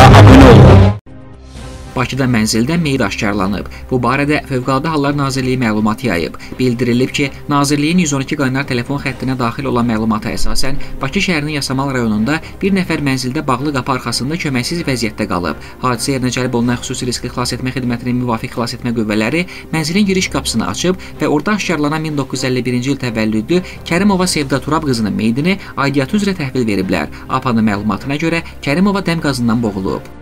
kanalımıza abone olun. Bakıda mənzildə meyit aşkarlanıb. Bu barədə Fövqəladə Hallar Nazirliyi məlumat yayıb. Bildirilib ki, Nazirliyin 112 qaynar telefon xəttinə daxil olan məlumata əsasən Bakı şəhərinin Yasamal rayonunda bir nəfər mənzildə bağlı qapı arxasında köməksiz vəziyyətdə qalıb. Hadisə yerinə cəlb olunan xüsusi riskli xilas etmə xidmətinin müvafiq xilas etmə qüvvələri mənzilin giriş qapısını açıb və orada aşkarlanan 1951-ci il təvəllüdlü Kərimova Sevda Turab qızının meyidini aidiyyatı üzrə təhvil veriblər. APA'nın məlumatına görə Kərimova dəm qazından boğulub.